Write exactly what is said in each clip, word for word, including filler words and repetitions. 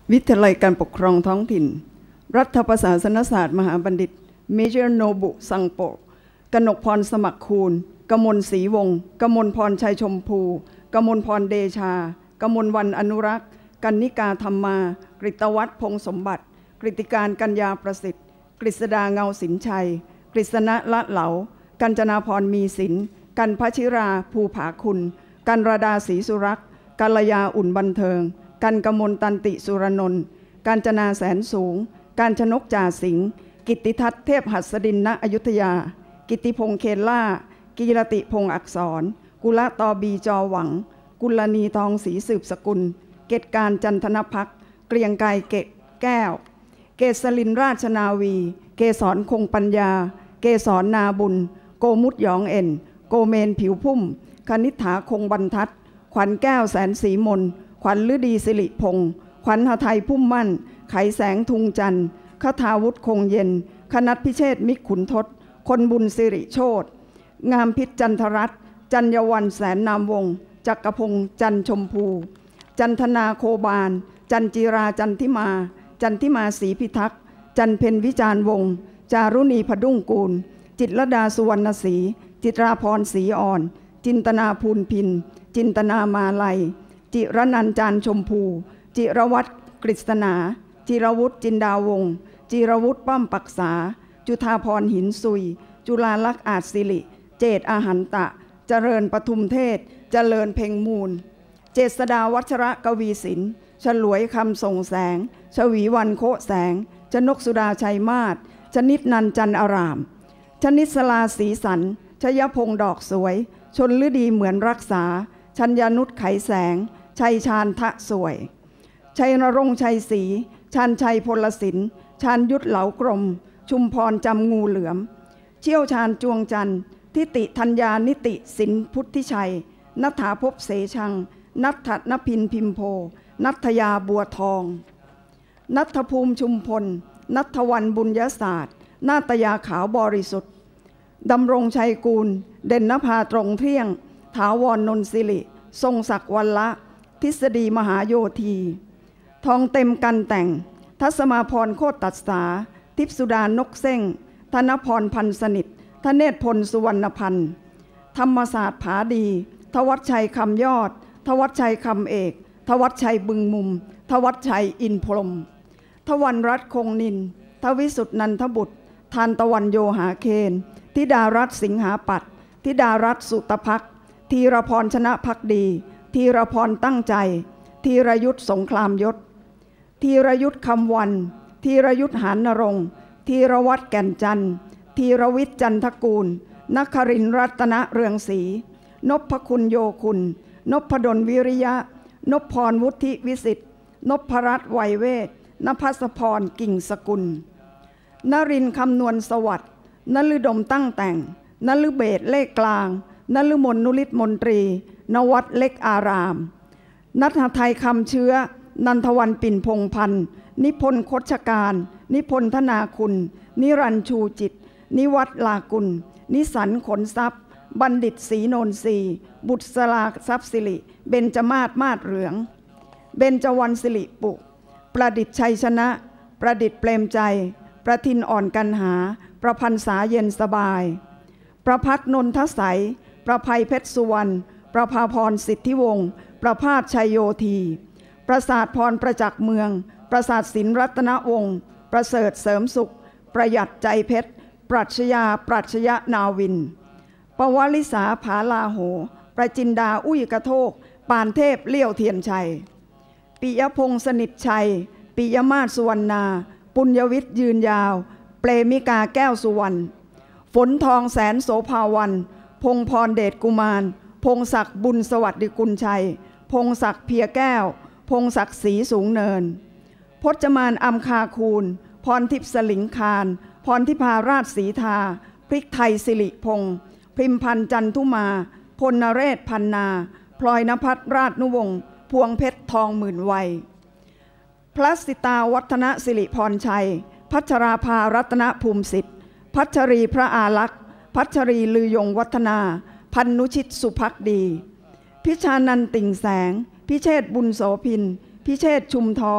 วิทยาลัยการปกครองท้องถิ่นรัฐประศาสนศาสตร์มหาบัณฑิตเมเจอร์โนบุซังโปกนกพรสมัครคูณกมลศรีวงศ์กมลพรชัยชมพูกมลพรเดชากมลวรรณอนุรักษ์กันนิกาธรรมากฤตวัฒน์พงสมบัติกฤติการกัญญาประสิทธิ์กฤษดาเงาสินชัยกฤษณะละเหลากัญจนาพรมีศิลป์กันพชิราภูผาคุณกันรดาศรีสุรักษ์กัลยาอุ่นบันเทิงกันกมลตันติสุรนนท์กาญจนาแสนสูงการชนกจ่าสิงห์กิตติทัศน์เทพหัสดินณอยุธยากิตติพงษ์เคนล่ากีรติพงษ์อักษรกุลตอบีจอหวังกุลนีทองศรีสืบสกุลเกตการจันทนพักเกรียงไกรเกตแก้วเกษลินราชนาวีเกษรคงปัญญาเกษรนาบุญโกมุตหยองเอ็นโกเมนผิวพุ่มคณิษฐาคงบรรทัดขวัญแก้วแสนศรีมนขวัญฤดีสิริพงศ์ขวัญหทัยพุ่มมั่นไขแสงทุงจันทร์คทาวุฒิคงเย็นคณัฐพิเชษมิกขุนทศคนบุญสิริโชตงามพิษจันทรัตน์จัญญวันแสนนามวงจักรพงษ์จันชมพูจันทนาโคบาลจันจิราจันทิมาจันทิมาศรีพิทักษ์จันเพ็ญวิจารวงศ์จารุณีพดุ้งกูลจิตรลดาสุวรรณศรีจิตราพรศรีอ่อนจินตนาภูลพินจินตนามาลัยจิรนันท์จานชมพูจิรวัตรกฤษณาจิรวุฒิจินดาวงศ์จิรวุฒิป้อมปักษาจุฑาพรหินซุยจุฬาลักษณ์อาจสิริเจตอาหันตะเจริญปทุมเทศเจริญเพ็งมูลเจษดาวัชระกวีศิลป์ฉลวยคำส่งแสงชวีวันโคแสงชนกสุดาชัยมาศชนิดนันจันอารามชนิสลาศรีสันชยพงษ์ดอกสวยชนฤดีเหมือนรักษาชัญญานุชไขแสงชัยชาญทะสวยชัยนรงค์ชัยศรีชาญชัยพลสินชาญยุทธเหลากรมชุมพรจำงูเหลือมเชี่ยวชาญจวงจันทร์ทิติธัญญานิติสินพุทธิชัยนัฐาภพเสชังนัทธนพินพิมโพนัทยาบัวทองนัทภูมิชุมพลนัทวันบุญยศาสตร์นาตยาขาวบริสุทธิ์ดำรงชัยกูลเด่นนภาตรงเที่ยงถาวรนนสิริทรงศักดิ์วันละทฤษฎีมหาโยธีทองเต็มกันแต่งทัศมาพรโคตตัสสาทิพสุดานกเส้งธนพรพันสนิทธเนศพลสุวรรณพันธ์ธรรมศาสตร์ผาดีทวัชชัยคำยอดทวัชชัยคำเอกทวัชชัยบึงมุมทวัชชัยอินพรหมทวันรัตน์คงนินทวิสุทธินันทบุตรทานตะวันโยหาเคนธิดารัตน์สิงหาปัตย์ธิดารัตน์สุตภักดิ์ธีรพรชนะภักดีธีรพรตั้งใจธีรยุทธสงครามยศธีรยุทธคำวันธีรยุทธหานรงค์ธีรวัตรแก่นจันทร์ธีรวิทย์จันทกูลนครินทร์รัตนเรืองศรีนพคุณโยคุณนพดลวิริยะนพพรวุฒิวิสิทธิ์นพรัตน์ไวยเวทนภัสพรกิ่งสกุลนรินทร์คำนวณสวัสดิ์นฤดมตั้งแต่งนฤเบศเลขกลางนฤมลนุฤทธิ์มนตรีนวัดเล็กอารามนัทไทยคำเชื้อนันทวันปิ่นพงพันธ์นิพนธ์คชการนิพนธ์ธนาคุณนิรันดร์ชูจิตนิวัฒน์ลากุลนิสันขนทรัพย์บัณฑิตศรีโนนทรีบุตรสลาทรัพย์สิริเบญจมาศมาศเหลืองเบญจวรรณสิริปุประดิษฐ์ชัยชนะประดิษฐ์เปรมใจประทินอ่อนกันหาประพันษาเย็นสบายประพักนนทไสยประภัยเพชรสุวรรณประภาพรสิทธิวงศ์ประภาสชัยโยธีประสาทพรประจักษ์เมืองประสาทศิลป์รัตนวงศ์ประเสริฐเสริมสุขประหยัดใจเพชรปรัชญาปรัชญานาวินปวลิสาผาลาโหประจินดาอุ้ยกระโทกปานเทพเลี้ยวเทียนชัยปิยพงษ์สนิทชัยปิยมาศสุวรรณาปุญญวิทย์ยืนยาวเปรมิกาแก้วสุวรรณฝนทองแสนโสภาวันพงพรเดชกุมารพงศักดิ์บุญสวัสดิกุลชัยพงศักดิ์เพียแก้วพงศักดิ์ศรีสูงเนินพจมานอัมคาคูลพรทิพย์สลิงคารพรทิพาราชศรีทาพริกไทยสิริพงศ์พิมพันธ์จันทุมาพลนเรศพันนาพลอยนภัสราชนุวงศ์พวงเพชรทองหมื่นวัยพระสิตาวัฒนสิริพรชัยพัชราภารัตนภูมิสิทธิ์พัชรีพระอาลักษ์พัชรีลือยงวัฒนาพันนุชิตสุภักดีพิชานันติ่งแสงพิเชษบุญโสพินพิเชษชุมทอง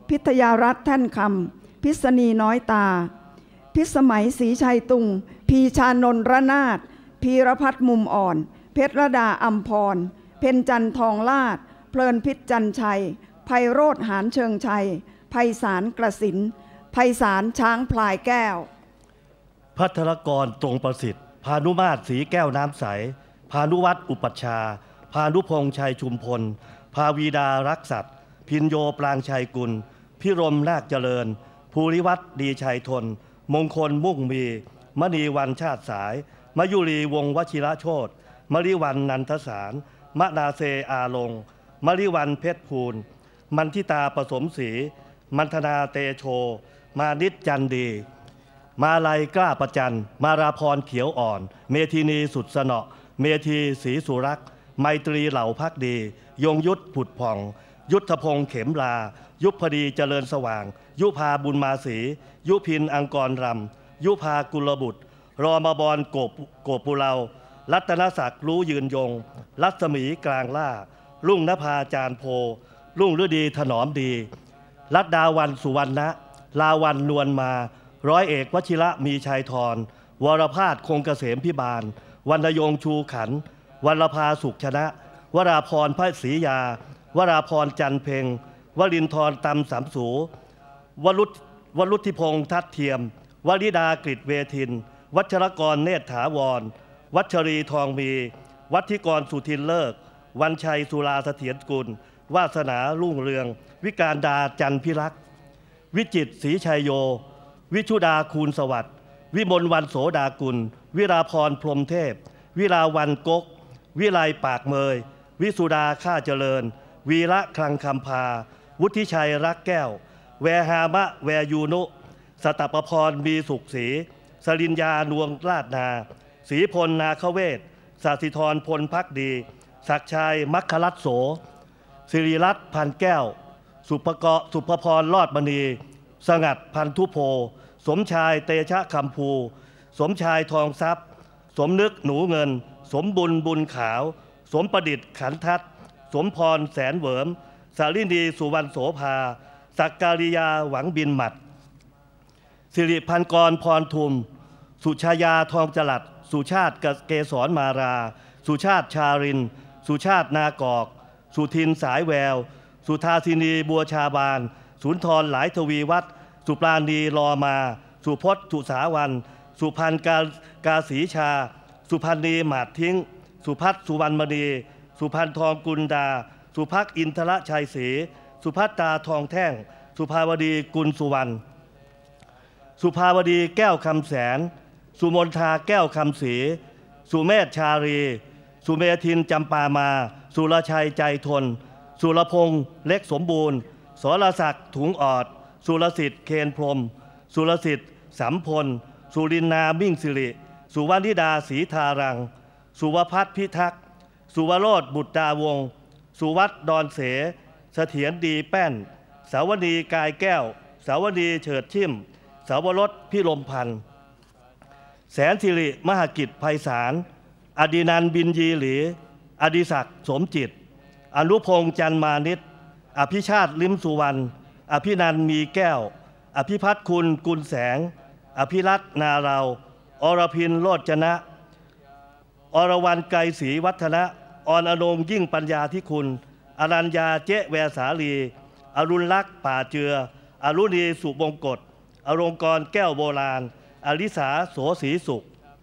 พิทยารัตน์แท่นคำพิษณีน้อยตาพิสมัยศรีชัยตุงพีชานนท์ระนาถพีรพัฒน์มุมอ่อนเพชรดาอัมพรเพ็ญจันทองลาดเพลินพิษจันชัยไพโรธหานเชิงชัยไพศาลกระสินไพศาลช้างพลายแก้วพัทรกรตรงประสิทธิ์พานุมาตรศรีแก้วน้ำใสพานุวัฒน์อุปัชฌาย์พานุพงษ์ชัยชุมพลภาวีดารักษัตริย์พินโยปรางชัยกุลพิรมนาคเจริญภูริวัฒน์ดีชัยทนมงคลมุ่งมีมณีวันชาติสายมยุรีวงศ์วชิระโชติมริวันนันทสารมนาเซอาลงมริวันเพชรภูลมันทิตาผสมศรีมันธนาเตโชมานิจจันดีมาลัยกล้าประจันมาราพรเขียวอ่อนเมธินีสุดสนอเมธีศรีสุรักษ์ไมตรีเหล่าพักดียงยุทธผุดผ่องยุทธพงษ์เข็มลายุพดีเจริญสว่างยุพาบุญมาศรียุพินอังกรรำยุพากุลบุตรรอมบรโกบโกปุเรารัตนศักดิ์รู้ยืนยงรัศมีกลางล่ารุ่งนภาจารโพรุ่งฤดีถนอมดีรัตดาวันสุวรรณะลาวันนวลมาร้อยเอกวชิระมีชัยทรวรภาสคงเกษมพิบาลวรรณยงชูขันวรภาสุขชนะวราพรพระศรียาวราพรจันเพ็งวลินทรตำสามสูวรุษวรุธิพงษ์ทัดเทียมวริดากฤษเวทินวัชรกรเนตรถาวรวัชรีทองมีวัธิกรสุทินเลิกวันชัยสุราเสถียรกุลวาสนารุ่งเรืองวิการดาจันพิรักษ์วิจิตรศรีชัยโยวิชุดาคูณสวัสดิ์วิมลวันโสดากุลวิราพรพรหมเทพวิราวันกกวิไลปากเมยวิสุดาข้าเจริญวีระคลังคำพาวุฒิชัยรักแก้วแวหามะแวยูนุสตปพรมีสุขศรีสริญญานวงราชนาศรีพลนาคเวศสสิธรพลพักดีศักชัยมัคคลัตโสสิริรัตน์พันแก้วสุภกะสุภพรลอดมณีสงัดพันธุโพสมชายเตชะคำภูสมชายทองทรัพย์สมนึกหนูเงินสมบุญบุญขาวสมประดิษฐ์ขันทัศน์สมพรแสนเหวิมสาลินีสุวรรณโสภาสักการิยาหวังบินหมัดสิริพันกรพรทุมสุชายาทองจลัดสุชาติเกษรมาราสุชาติชารินสุชาตินากอกสุทินสายแววสุธาสินีบัวชาบานสุนทรหลายทวีวัฒน์สุปราณีรอมาสุพจน์สุสาวันสุพันกากาศีชาสุพันนีหมาดทิ้งสุพัฒสุวรรณมณีสุพันทองกุลดาสุภักอินทรชัยศรีสุภัตตาทองแท่งสุภาวดีกุลสุวรรณสุภาวดีแก้วคำแสนสุมนทาแก้วคำศรีสุเมธชารีสุเมธินจำปามาสุรชัยใจทนสุรพงษ์เล็กสมบูรณ์สรศักดิ์ถุงออดสุรสิทธิ์เคนพรมสุรสิทธิ์สัมพลสุรินนามิ่งสิริสุวรรณิดาศรีทารังสุวพัฒน์พิทักษ์สุวโรธบุตรดาวงศ์สุวัฒน์ดอนเสเสถียรดีแป้นสาวนีกายแก้วสาวนีเฉิดชิมสาวรสพิรมพันธ์แสนสิริมหกิจไพศาลอดินันท์บินยีหลีอดิศักดิ์สมจิตอนุพงษ์จันมานิตอภิชาติลิ้มสุวรรณอภินันท์มีแก้วอภิพัฒน์คุณกุลแสงอภิรัตน์นาเราอรพินโรจนะอรวรรณไกรศรีวัฒนะอรอนงยิ่งปัญญาธิคุณอรัญญาเจ๊แวสาลีอรุณลักษณ์ป่าเจืออรุณีสุบงกฎอรงกรแก้วโบราณอลิสาโสศรีสุข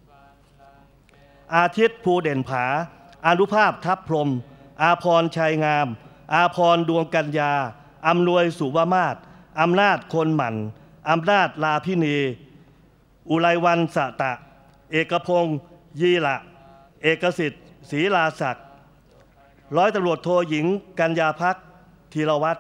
อาทิตย์ภูเด่นผาอานุภาพทัพพรมอาพรชัยงามอาพรดวงกัญญาอำนวยสุวมาศอำนาจคนหมั่นอำนาจลาพินีอุไรวันสะตะเอกพงศ์ยีละเอกสิทธิ์ศรีลาศักดิ์ร้อยตำรวจโทหญิงกัญญาภักดิ์ธีรวัตร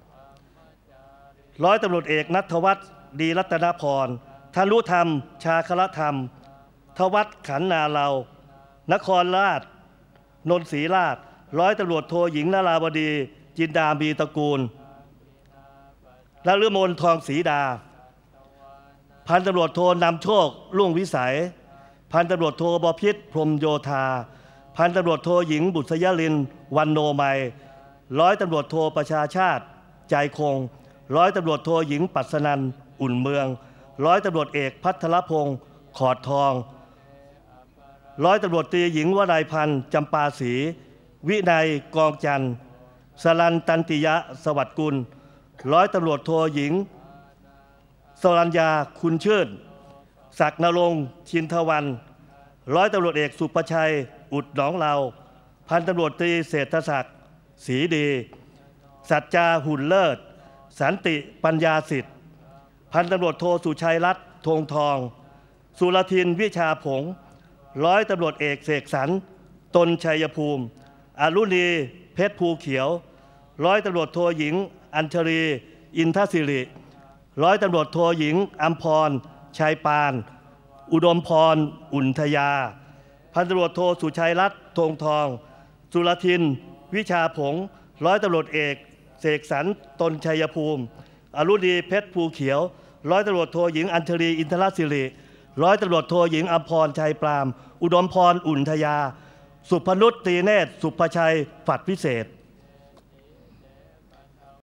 ร้อยตำรวจเอกณัฐวัฒน์ดีรัตนพรทนุธรรมชาคลธรรมทวัฒน์ขันนาเรานครราชนนทศรีราชร้อยตำรวจโทหญิงนราบดีจินดามีตระกูลนฤมลทองศรีดาพันตำรวจโทนำโชคลุ่งวิสัยพันตำรวจโทบพิษพรหมโยธาพันตำรวจโทหญิงบุษยลินวันโนมัยร้อยตำรวจโทประชาชาติใจคงร้อยตำรวจโทหญิงปัสนันท์อุ่นเมืองร้อยตำรวจเอกพัทรพงศ์ขอดทองร้อยตำรวจตรีหญิงวรัยพันธ์จำปาศรีวินัยกองจันทร์สรันตันติยะสวัสดิ์กุลร้อยตำรวจโทหญิงสรัญญาคุณชื่นศักดิ์นรงค์ชินทวันร้อยตำรวจเอกสุประชัยอุดหนองเราพันตำรวจตรีเศรษฐศักดิ์ศรีดีสัจจาหุ่นเลิศสันติปัญญาสิทธิ์พันตำรวจโทสุชัยรัตน์ธงทองสุรทินวิชาผงร้อยตำรวจเอกเสกสรรตนชัยภูมิอรุณีเพชรภูเขียวร้อยตำรวจโทหญิงอัญชรีอินทศิริร้อยตำรวจโทหญิงอัมพรชัยปานอุดมพรอุ่นทยาพันตำรวจโทสุชัยรัตน์ธงทองสุรทินวิชาผงร้อยตำรวจเอกเสกสรรตนชัยภูมิอรุณีเพชรภูเขียวร้อยตำรวจโทหญิงอัญชรีอินทรศิริร้อยตำรวจโทหญิงอัมพรชัยปรามอุดมพรอุ่นทยาสุพนุชตรีเนตรสุภชัยฝัดวิเศษ